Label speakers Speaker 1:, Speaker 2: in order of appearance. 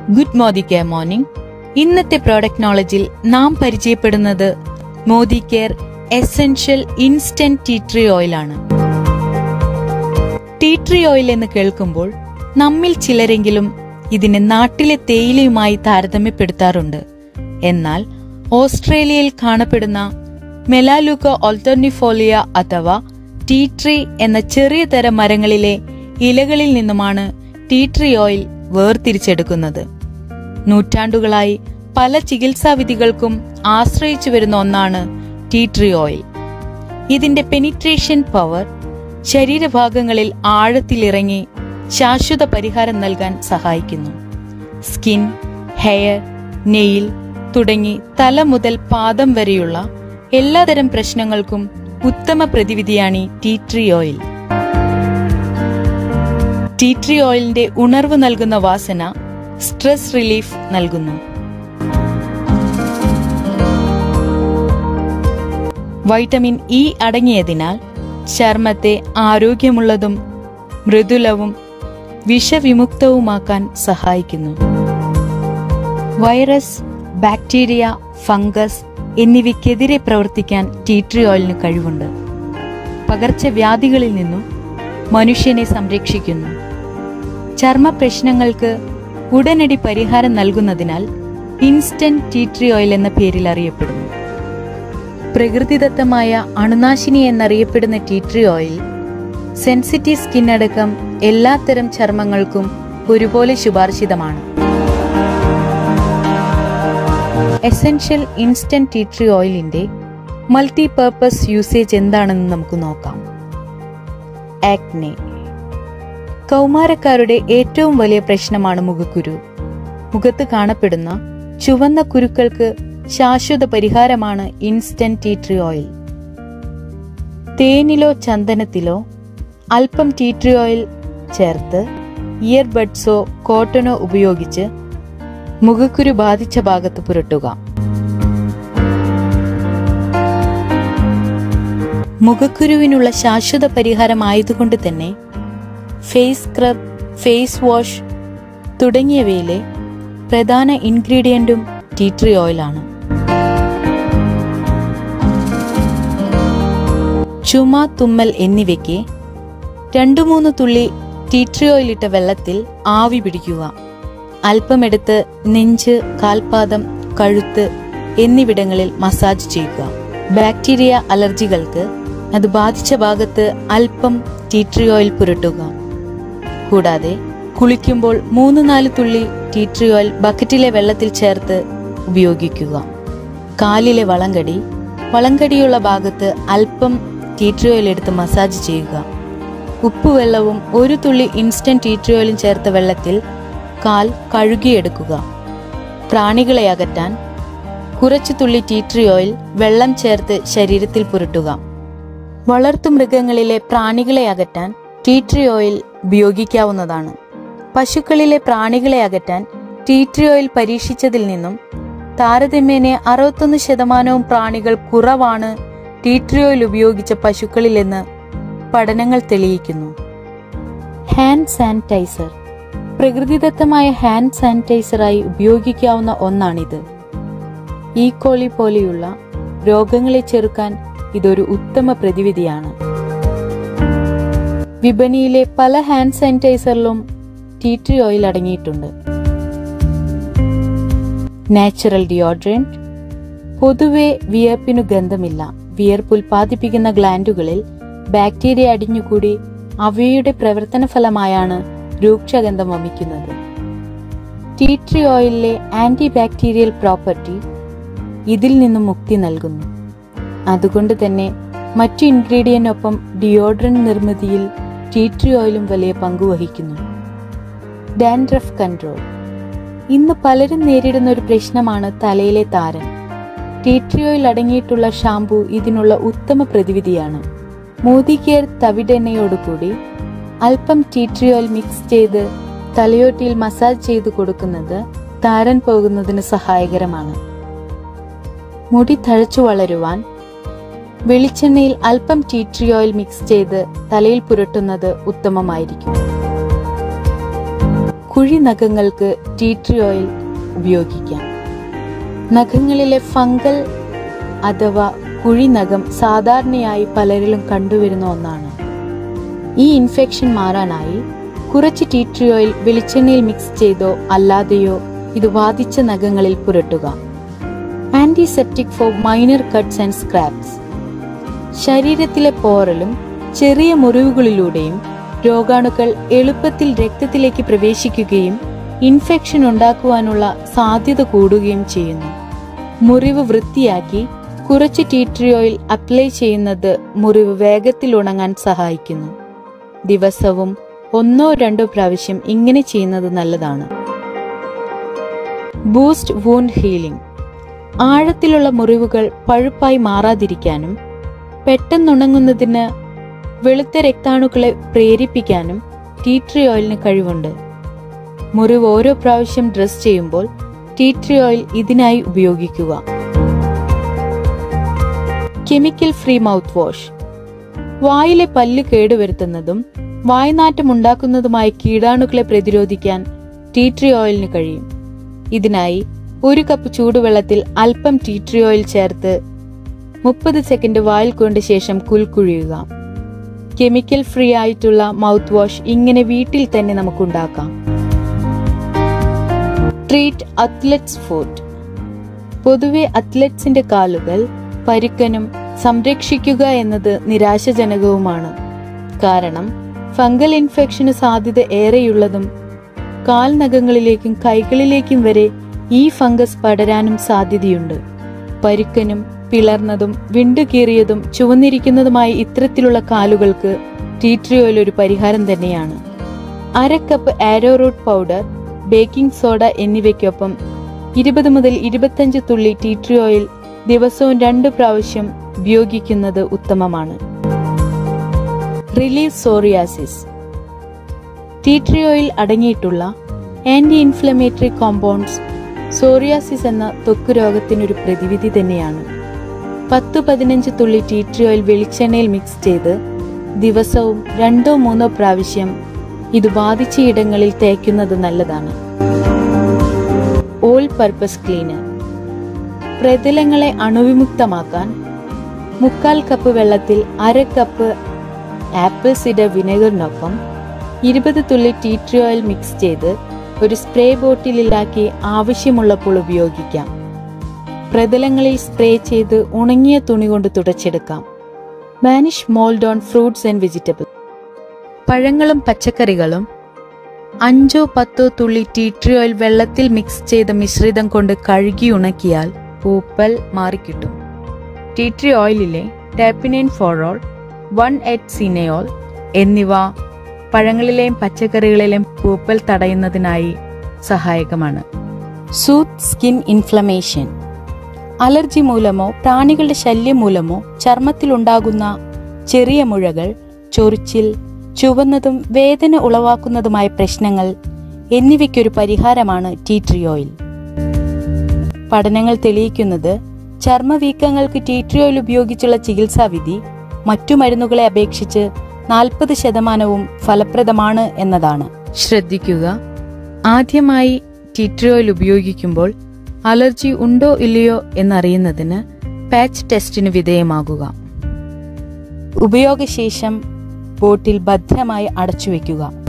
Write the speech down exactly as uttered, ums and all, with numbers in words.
Speaker 1: Good Modicare morning. ഇന്നത്തെ product നോളജിൽ നാം പരിചയപ്പെടുന്നത് Modicare essential instant tea tree oil ആണ്. ടീ ട്രീ ഓയിൽ എന്ന് കേൾക്കുമ്പോൾ നമ്മിൽ ചിലരെങ്കിലും ഇതിനെ നാട്ടിലെ തേയിലയുമായി താരതമ്യപ്പെടുത്താറുണ്ട്. എന്നാൽ ഓസ്ട്രേലിയയിൽ കാണപ്പെടുന്ന മെലാലുക ഓൾട്ടർനിഫോലിയ അഥവാ ടീ ട്രീ എന്ന ചെറിയ തരം മരങ്ങളിലെ ഇലകളിൽ നിന്നുമാണ് ടീ ട്രീ ഓയിൽ വേർതിരിച്ചെടുക്കുന്നത്. നൂറ്റാണ്ടുകളായി പല ചികിത്സാവിധികൾക്കും ആശ്രയിച്ചു വരുന്ന ഒന്നാണ് ടീ ട്രീ ഓയിൽ. ഇതിന്റെ പെനിട്രേഷൻ പവർ ശരീരഭാഗങ്ങളിൽ ആഴത്തിലിറങ്ങി ശാശ്വത പരിഹാരം നൽകാൻ സഹായിക്കുന്നു. സ്കിൻ, ഹെയർ, നെയിൽ തുടങ്ങി തല മുതൽ പാദം വരെയുള്ള എല്ലാതരം പ്രശ്നങ്ങൾക്കും ഉത്തമ പ്രതിവിധിയാണ് tea tree oil. Tea tree ഓയിലിന്റെ ഉണർവ് നൽകുന്ന വാസന സ്ട്രെസ് റിലീഫ് നൽകുന്നു. വൈറ്റമിൻ ഇ അടങ്ങിയതിനാൽ ചർമ്മത്തെ ആരോഗ്യമുള്ളതും മൃദുലവും വിഷവിമുക്തവുമാക്കാൻ സഹായിക്കുന്നു. വൈറസ്, ബാക്ടീരിയ, ഫംഗസ് എന്നിവയ്ക്കെതിരെ പ്രവർത്തിക്കാൻ ടീ ട്രീ ഓയിലിന് കഴിവുണ്ട്. പകർച്ചവ്യാധികളിൽ നിന്നും മനുഷ്യനെ സംരക്ഷിക്കുന്നു. ചർമ്മ പ്രശ്നങ്ങൾക്ക് ഉടനടി പരിഹാരം നൽകുന്നതിനാൽ ഇൻസ്റ്റന്റ് ടീ ട്രീ ഓയിൽ എന്ന പേരിൽ അറിയപ്പെടുന്നു. പ്രകൃതിദത്തമായ അണുനാശിനി എന്നറിയപ്പെടുന്ന tea tree oil sensitive skin അടക്കം എല്ലാത്തരം ചർമ്മങ്ങൾക്കും ഒരുപോലെ ശുപാർശിതമാണ്. എസെൻഷ്യൽ ഇൻസ്റ്റന്റ് ടീ ട്രീ ഓയിലിന്റെ മൾട്ടി പർപ്പസ് യൂസേജ് എന്താണെന്ന് നമുക്ക് നോക്കാം. ആക്നെ. കൗമാരക്കാരുടെ ഏറ്റവും വലിയ പ്രശ്നമാണ് മുഖക്കുരു. മുഖത്ത് കാണപ്പെടുന്ന ചുവന്ന കുരുക്കൾക്ക് ശാശ്വത പരിഹാരമാണ് ഇൻസ്റ്റന്റ് ടീ ട്രീ ഓയിൽ. തേനിലോ ചന്ദനത്തിലോ അല്പം ടീ ട്രീ ഓയിൽ ചേർത്ത് ഇയർബഡ്സോ കോട്ടനോ ഉപയോഗിച്ച് മുഖക്കുരു ബാധിച്ച ഭാഗത്ത് പുരട്ടുക. മുഖക്കുരുവിനുള്ള ശാശ്വത പരിഹാരമായതുകൊണ്ട് തന്നെ ഫേസ് സ്ക്രബ്, ഫേസ് വാഷ് തുടങ്ങിയവയിലെ പ്രധാന ഇൻഗ്രീഡിയന്റും ടീ ട്രീ ഓയിലാണ്. ചുമ, തുമ്മൽ എന്നിവയ്ക്ക് രണ്ടു മൂന്ന് തുള്ളി ടീ ട്രീ ഓയിൽ ഇട്ട വെള്ളത്തിൽ ആവി പിടിക്കുക. അല്പമെടുത്ത് നെഞ്ച്, കാൽപാദം, കഴുത്ത് എന്നിവിടങ്ങളിൽ മസാജ് ചെയ്യുക. ബാക്ടീരിയ അലർജികൾക്ക് അത് ബാധിച്ച ഭാഗത്ത് അല്പം ടീ ട്രീ ഓയിൽ പുരട്ടുക. കൂടാതെ കുളിക്കുമ്പോൾ മൂന്ന് നാല് തുള്ളി ടീ ട്രീ ഓയിൽ ബക്കറ്റിലെ വെള്ളത്തിൽ ചേർത്ത് ഉപയോഗിക്കുക. കാലിലെ വളങ്കടി, വളങ്കടിയുള്ള ഭാഗത്ത് അല്പം ടീ ട്രീ ഓയിൽ എടുത്ത് മസാജ് ചെയ്യുക. ഉപ്പുവെള്ളവും ഒരു തുള്ളി ഇൻസ്റ്റന്റ് ടീ ട്രീ ഓയിലും ചേർത്ത വെള്ളത്തിൽ കാൽ കഴുകിയെടുക്കുക. പ്രാണികളെ അകറ്റാൻ കുറച്ചു തുള്ളി ടീ ട്രീ ഓയിൽ വെള്ളം ചേർത്ത് ശരീരത്തിൽ പുരട്ടുക. വളർത്തുമൃഗങ്ങളിലെ പ്രാണികളെ അകറ്റാൻ ടീ ട്രീ ഓയിൽ ഉപയോഗിക്കാവുന്നതാണ്. പശുക്കളിലെ പ്രാണികളെ അകറ്റാൻ ടീ ട്രീ ഓയിൽ പരീക്ഷിച്ചതിൽ നിന്നും താരതമ്യേന അറുപത്തൊന്ന് ശതമാനവും പ്രാണികൾ കുറവാണ് ടീ ട്രീ ഓയിൽ ഉപയോഗിച്ച പശുക്കളിലെന്ന് പഠനങ്ങൾ തെളിയിക്കുന്നു. Hand sanitizer. പ്രകൃതിദത്തമായ ഹാൻഡ് സാനിറ്റൈസറായി ഉപയോഗിക്കാവുന്ന ഒന്നാണിത്. ഈക്കോളി പോലെയുള്ള രോഗങ്ങളെ ചെറുക്കാൻ ഇതൊരു ഉത്തമ പ്രതിവിധിയാണ്. വിപണിയിലെ പല ഹാൻഡ് സാനിറ്റൈസറിലും ടീ ട്രീ ഓയിൽ അടങ്ങിയിട്ടുണ്ട്. Natural deodorant. പൊതുവെ വിയർപ്പിനു ഗന്ധമില്ല. വിയർപ്പ് ഉൽപ്പാദിപ്പിക്കുന്ന ഗ്ലാൻഡുകളിൽ ബാക്ടീരിയ അടിഞ്ഞുകൂടി അവയുടെ പ്രവർത്തന ഫലമായാണ് രൂക്ഷഗന്ധം വമിക്കുന്നത്. ടീ ട്രീ ഓയിലിലെ ആന്റി ബാക്ടീരിയൽ പ്രോപ്പർട്ടി ഇതിൽ നിന്നും മുക്തി നൽകുന്നു. അതുകൊണ്ട് തന്നെ മറ്റു ഇൻഗ്രീഡിയന്റിനൊപ്പം ഡിയോഡ്രന്റ് നിർമ്മിതിയിൽ ടീ ട്രീ ഓയിലും വലിയ പങ്കുവഹിക്കുന്നു. Dandruff control. ഇന്ന് പലരും നേരിടുന്ന ഒരു പ്രശ്നമാണ് തലയിലെ താരൻ. ടീ ട്രീ ഓയിൽ അടങ്ങിയിട്ടുള്ള ഷാംപൂ ഇതിനുള്ള ഉത്തമ പ്രതിവിധിയാണ്. മോഡിക്കെയർ തവിടെണ്ണയോടുകൂടി അല്പം ടീ ട്രീ ഓയിൽ മിക്സ് ചെയ്ത് തലയോട്ടിയിൽ മസാജ് ചെയ്തു കൊടുക്കുന്നത് താരൻ പോകുന്നതിന് സഹായകരമാണ്. മുടി തഴച്ചു വളരുവാൻ വെളിച്ചെണ്ണയിൽ അല്പം ടീ ട്രീ ഓയിൽ മിക്സ് ചെയ്ത് തലയിൽ പുരട്ടുന്നത് ഉത്തമമായിരിക്കും. കുഴി നഖങ്ങൾക്ക് ടീ ട്രീ ഓയിൽ ഉപയോഗിക്കാം. നഖങ്ങളിലെ ഫംഗൽ അഥവാ കുഴിനഖം സാധാരണയായി പലരിലും കണ്ടുവരുന്ന ഒന്നാണ്. ഈ ഇൻഫെക്ഷൻ മാറാനായി കുറച്ച് ടീ ട്രീ ഓയിൽ വെളിച്ചെണ്ണയിൽ മിക്സ് ചെയ്തോ അല്ലാതെയോ ഇത് ബാധിച്ച നഖങ്ങളിൽ പുരട്ടുക. Antiseptic for minor cuts and scrapes. ശരീരത്തിലെ പോറലും ചെറിയ മുറിവുകളിലൂടെയും രോഗാണുക്കൾ എളുപ്പത്തിൽ രക്തത്തിലേക്ക് പ്രവേശിക്കുകയും ഇൻഫെക്ഷൻ ഉണ്ടാക്കുവാനുള്ള സാധ്യത കൂടുകയും ചെയ്യുന്നു. മുറിവ് വൃത്തിയാക്കി കുറച്ച് ടീ ട്രീ ഓയിൽ അപ്ലൈ ചെയ്യുന്നത് മുറിവ് വേഗത്തിൽ ഉണങ്ങാൻ സഹായിക്കുന്നു. ദിവസവും ഒന്നോ രണ്ടോ പ്രാവശ്യം ഇങ്ങനെ ചെയ്യുന്നത് നല്ലതാണ്. Boost wound healing. ആഴത്തിലുള്ള മുറിവുകൾ പഴുപ്പായി മാറാതിരിക്കാനും പെട്ടെന്നുണങ്ങുന്നതിന് വെളുത്ത രക്താണുക്കളെ പ്രേരിപ്പിക്കാനും ടീ ട്രീ ഓയിലിന് കഴിവുണ്ട്. മുറിവ് ഓരോ പ്രാവശ്യം ഡ്രസ് ചെയ്യുമ്പോൾ ടീ ട്രീ ഓയിൽ ഇതിനായി ഉപയോഗിക്കുക. Chemical free mouth wash. വായിലെ പല്ല് കേടുവരുത്തുന്നതും വായ്നാറ്റം ഉണ്ടാക്കുന്നതുമായ കീടാണുക്കളെ പ്രതിരോധിക്കാൻ ടീ ട്രീ ഓയിലിന് കഴിയും. ഇതിനായി ഒരു കപ്പ് ചൂടുവെള്ളത്തിൽ അല്പം ടീ ട്രീ ഓയിൽ ചേർത്ത് മുപ്പത് സെക്കൻഡ് വായിൽ കൊണ്ട ശേഷം കുൽക്കുഴിയുക. കെമിക്കൽ ഫ്രീ ആയിട്ടുള്ള മൗത്ത് വാഷ് ഇങ്ങനെ വീട്ടിൽ തന്നെ നമുക്കുണ്ടാക്കാം. Treat athletes foot. പൊതുവെ അത്ലറ്റ്സിന്റെ കാലുകൾ പരുക്കനും സംരക്ഷിക്കുക എന്നത് നിരാശാജനകവുമാണ്. കാരണം ഫംഗൽ ഇൻഫെക്ഷന് സാധ്യത ഏറെയുള്ളതും കാൽനഖങ്ങളിലേക്കും കൈകളിലേക്കും വരെ ഈ ഫംഗസ് പടരാനും സാധ്യതയുണ്ട്. പരുക്കനും പിളർന്നതും വിണ്ടുകീറിയതും ചുവന്നിരിക്കുന്നതുമായ ഇത്തരത്തിലുള്ള കാലുകൾക്ക് ടീ ട്രീ ഓയിൽ ഒരു പരിഹാരം തന്നെയാണ്. അര cup arrowroot powder, baking soda എന്നിവയ്ക്കൊപ്പം ഇരുപത് മുതൽ ഇരുപത്തഞ്ച് തുള്ളി ടീ ട്രീ ഓയിൽ ദിവസവും രണ്ട് പ്രാവശ്യം ഉപയോഗിക്കുന്നത് ഉത്തമമാണ്. Relieve psoriasis. Tea tree oil അടങ്ങിയിട്ടുള്ള ആന്റി ഇൻഫ്ലമേറ്ററി കോമ്പൗണ്ട്സ് സോറിയാസിസ് എന്ന ത്വക്ക് രോഗത്തിനൊരു പ്രതിവിധി തന്നെയാണ്. പത്ത് പതിനഞ്ച് തുള്ളി ടീ ട്രീ ഓയിൽ വെളിച്ചെണ്ണയിൽ മിക്സ് ചെയ്ത് ദിവസവും രണ്ടോ മൂന്നോ പ്രാവശ്യം ഇത് ബാധിച്ച ഇടങ്ങളിൽ തേക്കുന്നത് നല്ലതാണ്. All purpose cleaner. പ്രതലങ്ങളെ അണുവിമുക്തമാക്കാൻ മുക്കാൽ കപ്പ് വെള്ളത്തിൽ അര കപ്പ് ആപ്പിൾ സിഡർ വിനെഗറിനൊപ്പം ഇരുപത് തുള്ളി ടീ ട്രീ ഓയിൽ മിക്സ് ചെയ്ത് ഒരു സ്പ്രേ ബോട്ടിലാക്കി ആവശ്യമുള്ളപ്പോൾ ഉപയോഗിക്കാം. പ്രതലങ്ങളിൽ സ്പ്രേ ചെയ്ത് ഉണങ്ങിയ തുണി കൊണ്ട് തുടച്ചെടുക്കാം. Banish mould on fruits and vegetable. പഴങ്ങളും പച്ചക്കറികളും അഞ്ചോ പത്തോ തുള്ളി ടീ ട്രീ ഓയിൽ വെള്ളത്തിൽ മിക്സ് ചെയ്ത മിശ്രിതം കൊണ്ട് കഴുകി ഉണക്കിയാൽ പൂപ്പൽ മാറിക്കിട്ടും. ടീ ട്രീ ഓയിലിലെ terpinen four ol, one eight cineole എന്നിവ പഴങ്ങളിലെയും പച്ചക്കറികളിലെയും പൂപ്പൽ തടയുന്നതിനായി സഹായകമാണ്. Soothe skin inflammation. അലർജി മൂലമോ പ്രാണികളുടെ ശല്യം മൂലമോ ചർമ്മത്തിലുണ്ടാകുന്ന ചെറിയ മുഴകൾ, ചൊറിച്ചിൽ, ചുവന്നതും വേദന ഉളവാക്കുന്നതുമായ പ്രശ്നങ്ങൾ എന്നിവയ്ക്കൊരു പരിഹാരമാണ് ടീ ട്രീ ഓയിൽ. പഠനങ്ങൾ തെളിയിക്കുന്നത് ചർമ്മവീക്കങ്ങൾക്ക് ടീ ട്രീ ഓയിൽ ഉപയോഗിച്ചുള്ള ചികിത്സാവിധി മറ്റു മരുന്നുകളെ അപേക്ഷിച്ച് നാൽപ്പത് ശതമാനവും ഫലപ്രദമാണ് എന്നതാണ്. ശ്രദ്ധിക്കുക, ആദ്യമായി ടീ ട്രീ ഓയിൽ ഉപയോഗിക്കുമ്പോൾ അലർജി ഉണ്ടോ ഇല്ലയോ എന്നറിയുന്നതിന് പാച്ച് ടെസ്റ്റിന് വിധേയമാകുക. ഉപയോഗശേഷം ബോട്ടിൽ ഭദ്രമായി അടച്ചുവെക്കുക.